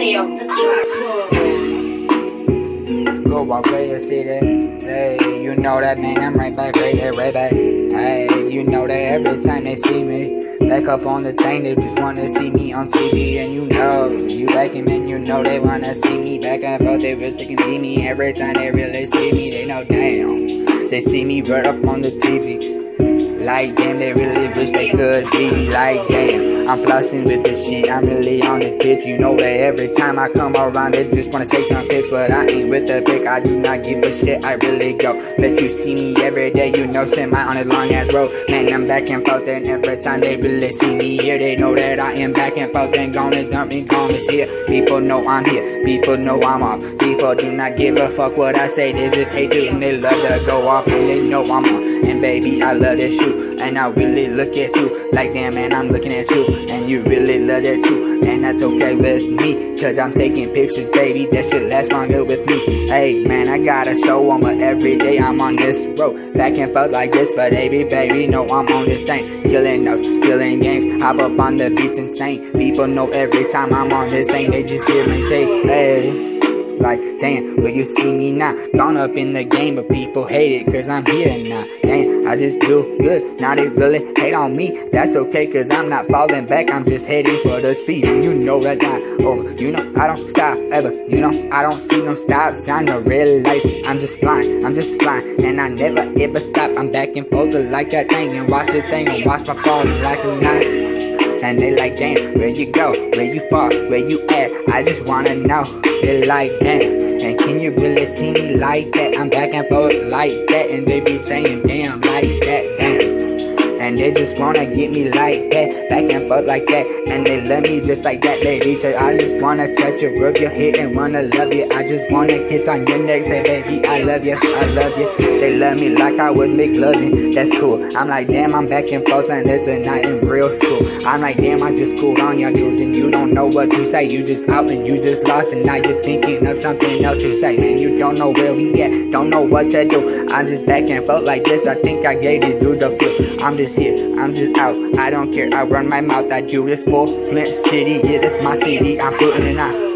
Damn, the track. Go walk away and see that. Hey, you know that, man, I'm right back, right there, right back. Hey, you know that every time they see me back up on the thing, they just wanna see me on TV. And you know, you like him and you know they wanna see me back and forth. They wish they can be me every time they really see me. They know, damn, they see me right up on the TV. Like damn, they really wish they could be me. Like damn, I'm flossing with this shit, I'm really on this bitch. You know that every time I come around, they just wanna take some pics. But I ain't with the pic, I do not give a shit, I really go. Let you see me every day, you know, send my on a long ass road. Man, I'm back and forth, and every time they really see me here, they know that I am back and forth and gone is done and gone is here. People know I'm here, people know I'm off. People do not give a fuck what I say, they just hate to and they love to go off. And they know I'm on, and baby, I love this shoot. And I really look at you like damn, man, I'm looking at you. And you really love that too, and that's okay with me, cause I'm taking pictures, baby, that should last longer with me. Hey man, I gotta show 'em, but every day I'm on this road, back and forth like this. But baby, know I'm on this thing, killing notes, killing games, hop up on the beats insane. People know every time I'm on this thing, they just hear me say, hey. Like, damn, will you see me now? Gone up in the game, but people hate it, cause I'm here now. Damn, I just do good, now they really hate on me. That's okay, cause I'm not falling back, I'm just heading for the speed. And you know that I'm over, you know I don't stop ever. You know I don't see no stop sign, no red lights. I'm just flying, and I never ever stop. I'm back and forth like that thing, and watch the thing, and watch my falling like a nice. And they like, damn, where you go, where you fall, where you at, I just wanna know. They like, damn, and can you really see me like that? I'm back and forth like that, and they be saying, damn, like that, damn. And they just wanna get me like that, back and forth like that, and they love me just like that, baby. So I just wanna touch you, rub your head and wanna love you. I just wanna kiss on your neck, say baby, I love you, I love you. They love me like I was McLovin, that's cool. I'm like, damn, I'm back and forth and it's a night in real school. I'm like, damn, I just cooled on y'all dudes and you don't know what to say. You just out and you just lost and now you're thinking of something else to say. Man, you don't know where we at, don't know what to do. I'm just back and forth like this, I think I gave this dude the flu. I'm just here, I'm just out, I don't care, I run my mouth, I do this for Flint City, yeah, that's my city, I'm putting it out.